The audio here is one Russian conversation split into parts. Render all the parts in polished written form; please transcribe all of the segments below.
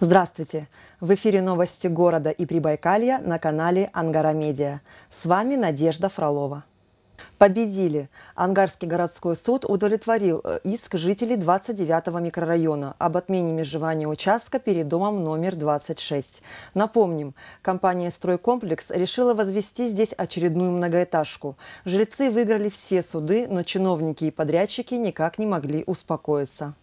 Здравствуйте! В эфире новости города и Прибайкалья на канале Ангара Медиа. С вами Надежда Фролова. Победили! Ангарский городской суд удовлетворил иск жителей 29-го микрорайона об отмене межевания участка перед домом номер 26. Напомним, компания «Стройкомплекс» решила возвести здесь очередную многоэтажку. Жильцы выиграли все суды, но чиновники и подрядчики никак не могли успокоиться.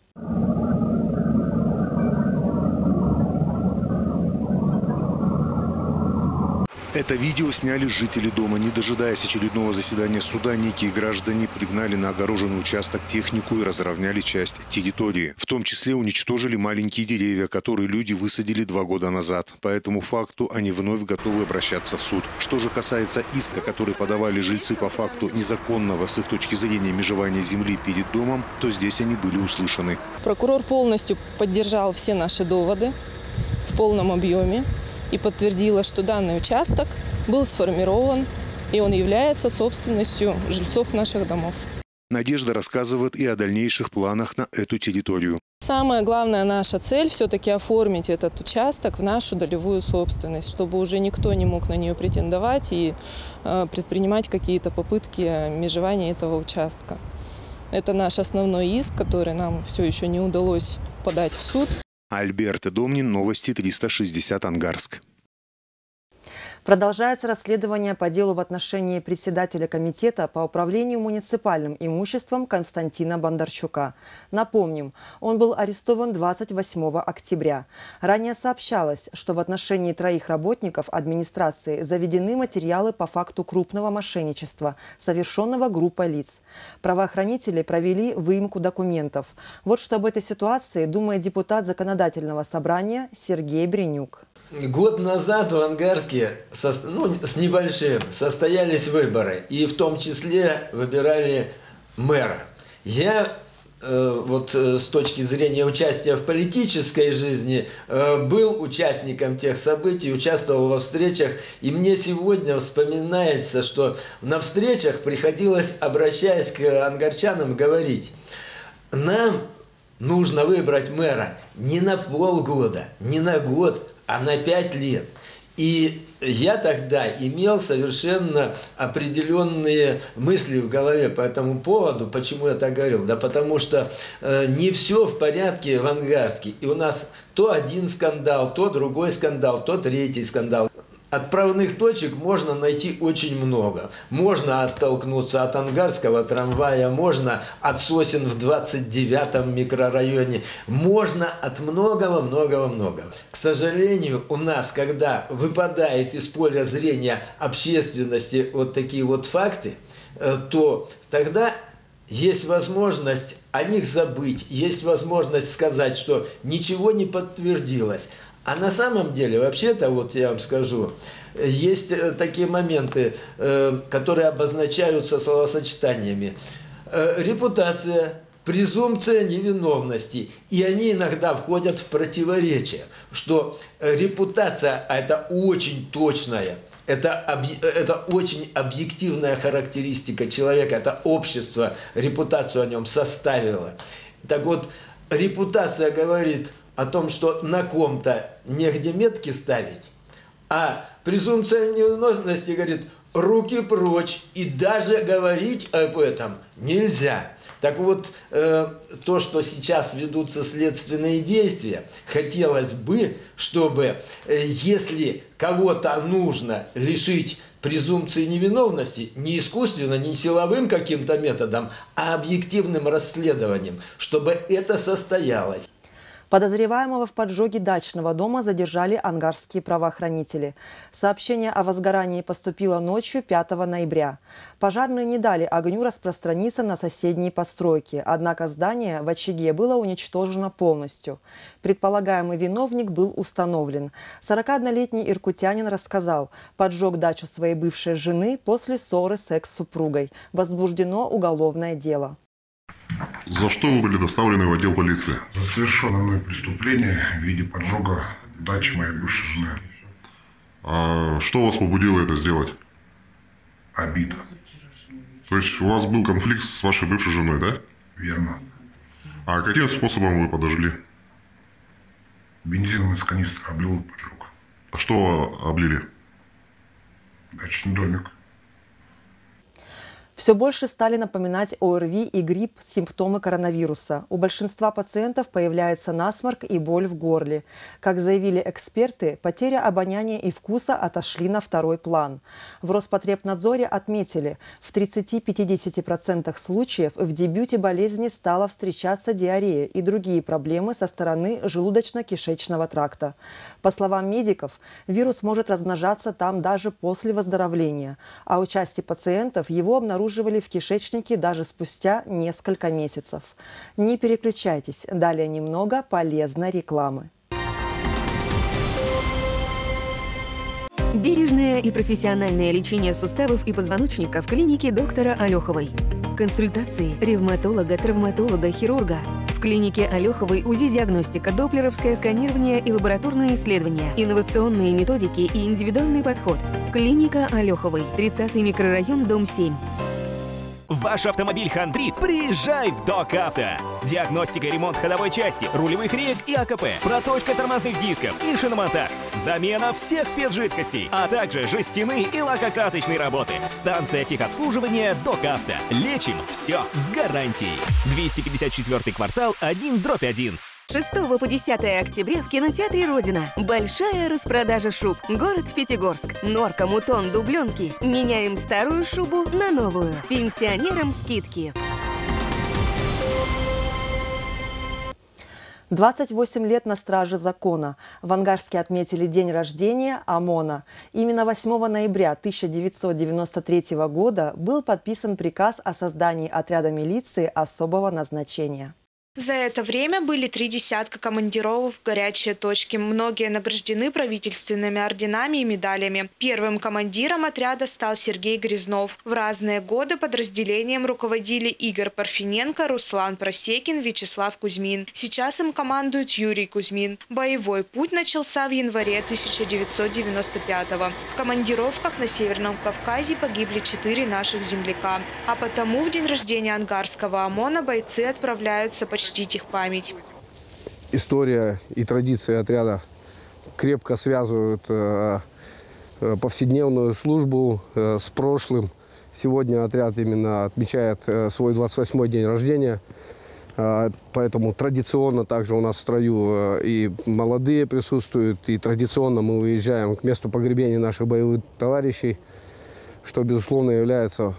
Это видео сняли жители дома. Не дожидаясь очередного заседания суда, некие граждане пригнали на огороженный участок технику и разровняли часть территории. В том числе уничтожили маленькие деревья, которые люди высадили 2 года назад. По этому факту они вновь готовы обращаться в суд. Что же касается иска, который подавали жильцы по факту незаконного с их точки зрения межевания земли перед домом, то здесь они были услышаны. Прокурор полностью поддержал все наши доводы в полном объеме и подтвердила, что данный участок был сформирован, и он является собственностью жильцов наших домов. Надежда рассказывает и о дальнейших планах на эту территорию. Самая главная наша цель – все-таки оформить этот участок в нашу долевую собственность, чтобы уже никто не мог на нее претендовать и предпринимать какие-то попытки межевания этого участка. Это наш основной иск, который нам все еще не удалось подать в суд. Альберто Домнин, новости 360 Ангарск. Продолжается расследование по делу в отношении председателя комитета по управлению муниципальным имуществом Константина Бондарчука. Напомним, он был арестован 28 октября. Ранее сообщалось, что в отношении 3 работников администрации заведены материалы по факту крупного мошенничества, совершенного группой лиц. Правоохранители провели выемку документов. Вот что об этой ситуации думает депутат Законодательного собрания Сергей Бренюк. Год назад в Ангарске с небольшим состоялись выборы, и в том числе выбирали мэра. Я с точки зрения участия в политической жизни был участником тех событий, участвовал во встречах, и мне сегодня вспоминается, что на встречах приходилось, обращаясь к ангарчанам, говорить: нам нужно выбрать мэра не на полгода, не на год, а на 5 лет. И я тогда имел совершенно определенные мысли в голове по этому поводу. Почему я так говорил? Да потому что не все в порядке в Ангарске. И у нас то один скандал, то другой скандал, то третий скандал. Отправных точек можно найти очень много. Можно оттолкнуться от Ангарского трамвая, можно от сосен в 29-м микрорайоне, можно от многого. К сожалению, у нас, когда выпадает из поля зрения общественности вот такие вот факты, то тогда есть возможность о них забыть, есть возможность сказать, что ничего не подтвердилось. А на самом деле, вообще-то, вот я вам скажу, есть такие моменты, которые обозначаются словосочетаниями. Репутация, презумпция невиновности. И они иногда входят в противоречие, что репутация – это очень точная, это очень объективная характеристика человека, это общество репутацию о нем составило. Так вот, репутация говорит о том, что на ком-то негде метки ставить, а презумпция невиновности говорит: руки прочь, и даже говорить об этом нельзя. Так вот, то, что сейчас ведутся следственные действия, хотелось бы, чтобы, если кого-то нужно лишить презумпции невиновности, не искусственно, не силовым каким-то методом, а объективным расследованием, чтобы это состоялось. Подозреваемого в поджоге дачного дома задержали ангарские правоохранители. Сообщение о возгорании поступило ночью 5 ноября. Пожарные не дали огню распространиться на соседние постройки, однако здание в очаге было уничтожено полностью. Предполагаемый виновник был установлен. 41-летний иркутянин рассказал, поджег дачу своей бывшей жены после ссоры с экс-супругой. Возбуждено уголовное дело. За что вы были доставлены в отдел полиции? За совершенное мной преступление в виде поджога дачи моей бывшей жены. А что вас побудило это сделать? Обида. То есть у вас был конфликт с вашей бывшей женой, да? Верно. А каким способом вы подожгли Бензином из канистры облил и поджег. А что облили? Дачный домик. Все больше стали напоминать ОРВИ и грипп симптомы коронавируса. У большинства пациентов появляется насморк и боль в горле. Как заявили эксперты, потеря обоняния и вкуса отошли на второй план. В Роспотребнадзоре отметили, в 30-50% случаев в дебюте болезни стала встречаться диарея и другие проблемы со стороны желудочно-кишечного тракта. По словам медиков, вирус может размножаться там даже после выздоровления, а у части пациентов его обнаруживали в кишечнике даже спустя несколько месяцев. Не переключайтесь, далее немного полезной рекламы. Бережное и профессиональное лечение суставов и позвоночника в клинике доктора Алеховой. Консультации ревматолога, травматолога, хирурга. В клинике Алеховой УЗИ-диагностика, доплеровское сканирование и лабораторные исследования, инновационные методики и индивидуальный подход. Клиника Алеховой, 30-й микрорайон, дом 7. Ваш автомобиль хандрит? Приезжай в ДОК Авто. Диагностика и ремонт ходовой части, рулевых рейк и АКП, проточка тормозных дисков и шиномонтаж, замена всех спецжидкостей, а также жестяные и лакокрасочные работы. Станция техобслуживания ДОК Авто. Лечим все с гарантией. 254 квартал 1/1. 6 по 10 октября в кинотеатре «Родина». Большая распродажа шуб. Город Пятигорск. Норка, мутон, дубленки. Меняем старую шубу на новую. Пенсионерам скидки. 28 лет на страже закона. В Ангарске отметили день рождения ОМОНа. Именно 8 ноября 1993 года был подписан приказ о создании отряда милиции особого назначения. За это время были 3 десятка командировок в горячие точки. Многие награждены правительственными орденами и медалями. Первым командиром отряда стал Сергей Грязнов. В разные годы подразделением руководили Игорь Парфиненко, Руслан Просекин, Вячеслав Кузьмин. Сейчас им командует Юрий Кузьмин. Боевой путь начался в январе 1995-го. В командировках на Северном Кавказе погибли 4 наших земляка. А потому в день рождения Ангарского ОМОНа бойцы отправляются почтить их память. История и традиции отряда крепко связывают повседневную службу с прошлым. Сегодня отряд именно отмечает свой 28-й день рождения. Поэтому традиционно также у нас в строю и молодые присутствуют. И традиционно мы выезжаем к месту погребения наших боевых товарищей, что, безусловно, является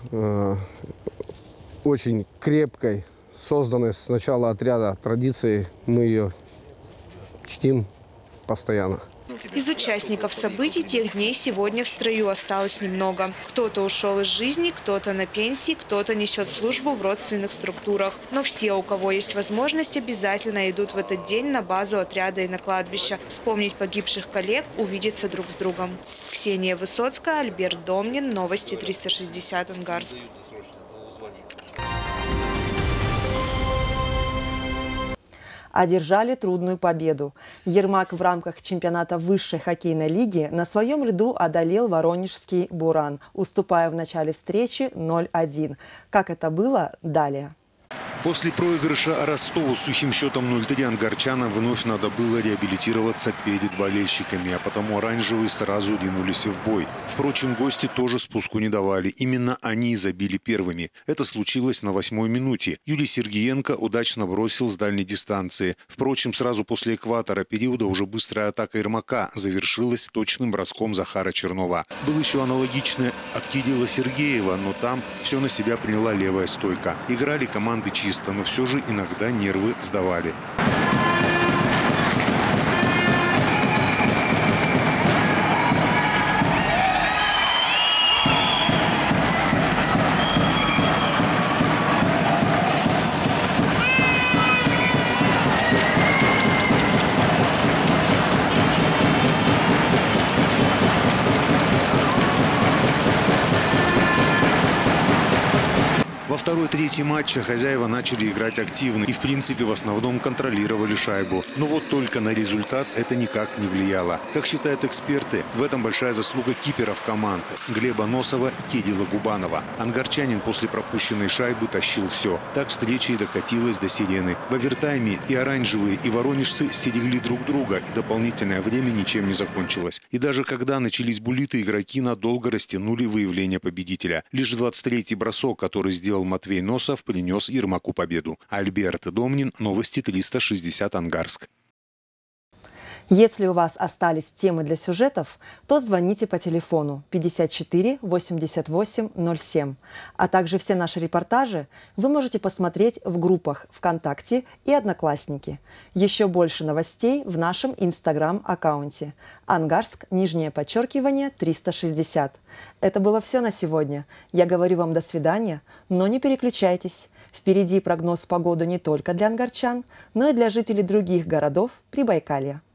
очень крепкой, созданной с начала отряда традицией. Мы ее чтим постоянно. Из участников событий тех дней сегодня в строю осталось немного. Кто-то ушел из жизни, кто-то на пенсии, кто-то несет службу в родственных структурах. Но все, у кого есть возможность, обязательно идут в этот день на базу отряда и на кладбище. Вспомнить погибших коллег, увидеться друг с другом. Ксения Высоцкая, Альберт Домнин. Новости 360 Ангарск. Одержали трудную победу. Ермак в рамках чемпионата высшей хоккейной лиги на своем льду одолел воронежский «Буран», уступая в начале встречи 0-1. Как это было, далее. После проигрыша Ростову с сухим счетом 0-3 ангарчанам вновь надо было реабилитироваться перед болельщиками, а потому оранжевые сразу ринулись в бой. Впрочем, гости тоже спуску не давали. Именно они забили первыми. Это случилось на 8-й минуте. Юрий Сергеенко удачно бросил с дальней дистанции. Впрочем, сразу после экватора периода уже быстрая атака Ермака завершилась точным броском Захара Чернова. Был еще аналогичный от Кирилла Сергеева, но там все на себя приняла левая стойка. Играли команды чисто, но все же иногда нервы сдавали. Во второй-третьей матче хозяева начали играть активно и, в принципе, в основном контролировали шайбу. Но вот только на результат это никак не влияло. Как считают эксперты, в этом большая заслуга киперов команды Глеба Носова и Кирилла Губанова. Ангарчанин после пропущенной шайбы тащил все. Так встреча и докатилась до сирены. В овертайме и оранжевые, и воронежцы стерегли друг друга, и дополнительное время ничем не закончилось. И даже когда начались буллиты, игроки надолго растянули выявление победителя. Лишь 23-й бросок, который сделал Матвей Носов, принес Ермаку победу. Альберт Домнин, новости 360 Ангарск. Если у вас остались темы для сюжетов, то звоните по телефону 54 88 07. А также все наши репортажи вы можете посмотреть в группах ВКонтакте и Одноклассники. Еще больше новостей в нашем Инстаграм-аккаунте. Ангарск, _, 360. Это было все на сегодня. Я говорю вам до свидания, но не переключайтесь. Впереди прогноз погоды не только для ангарчан, но и для жителей других городов Прибайкалья.